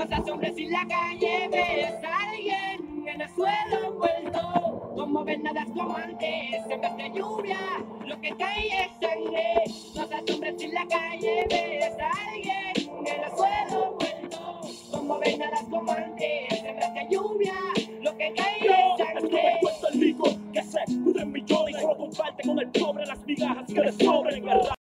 No te asombres si en la calle ves a alguien en el suelo envuelto. Como ves nadas como antes, en vez de lluvia, lo que cae es sangre. No te asombres si en la calle ves a alguien en el suelo envuelto. Como ves nadas como antes, en vez de lluvia, lo que cae es sangre. Puesto el licor que se pudre en millones y solo comparte con el pobre las migajas que le sobren.